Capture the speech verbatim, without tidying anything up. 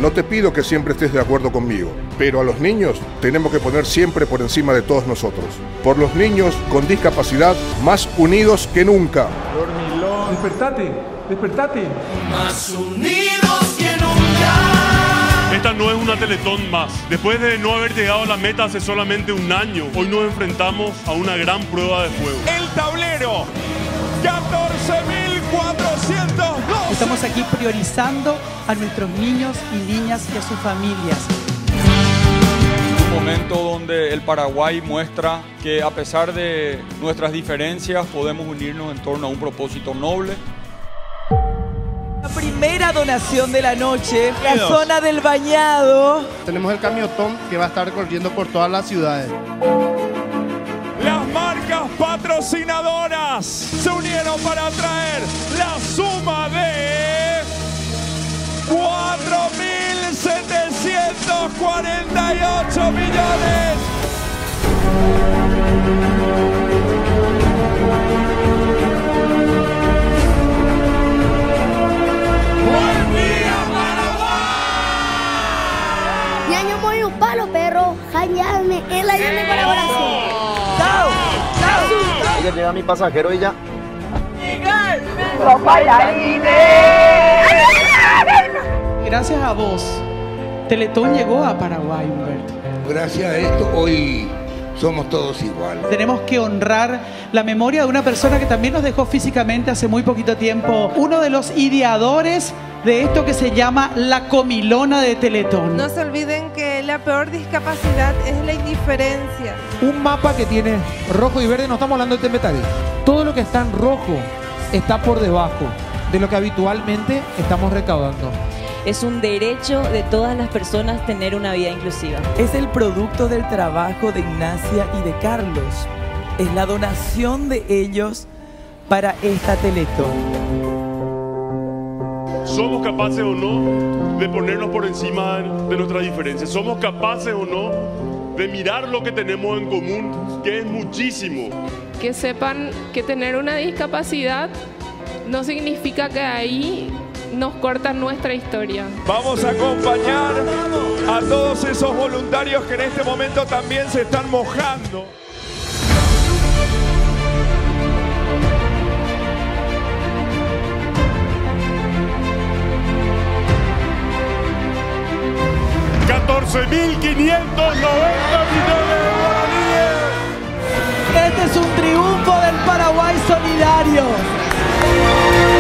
No te pido que siempre estés de acuerdo conmigo, pero a los niños tenemos que poner siempre por encima de todos nosotros. Por los niños con discapacidad, más unidos que nunca. Dormilón, despertate, despertate. Más unidos que nunca. Esta no es una Teletón más. Después de no haber llegado a la meta hace solamente un año, hoy nos enfrentamos a una gran prueba de fuego. El tablero, catorce mil cuatrocientos dos. Estamos aquí priorizando a nuestros niños y niñas y a sus familias. Un momento donde el Paraguay muestra que a pesar de nuestras diferencias podemos unirnos en torno a un propósito noble. La primera donación de la noche, la zona del Bañado. Tenemos el camiotón que va a estar corriendo por todas las ciudades. Las marcas patrocinadoras se unieron para traer la suma de cuatro mil setecientos cuarenta y ocho millones. ¡Buen día, Paraguay! Ñaño muy un palo, perro. Jañame en la llave de colaboración. ¡Chao! Ya llega mi pasajero y ya. Gracias a vos, Teletón llegó a Paraguay, Humberto. Gracias a esto hoy somos todos iguales. Tenemos que honrar la memoria de una persona que también nos dejó físicamente hace muy poquito tiempo. Uno de los ideadores de esto que se llama la comilona de Teletón. No se olviden que la peor discapacidad es la indiferencia. Un mapa que tiene rojo y verde, no estamos hablando de Tembetari. Todo lo que está en rojo está por debajo de lo que habitualmente estamos recaudando. Es un derecho de todas las personas tener una vida inclusiva. Es el producto del trabajo de Ignacia y de Carlos. Es la donación de ellos para esta Teletón. ¿Somos capaces o no de ponernos por encima de nuestras diferencias? ¿Somos capaces o no de mirar lo que tenemos en común, que es muchísimo? Que sepan que tener una discapacidad no significa que ahí nos cortan nuestra historia. Vamos a acompañar a todos esos voluntarios que en este momento también se están mojando. catorce mil quinientos noventa millones de guaraníes. Este es un triunfo del Paraguay solidario.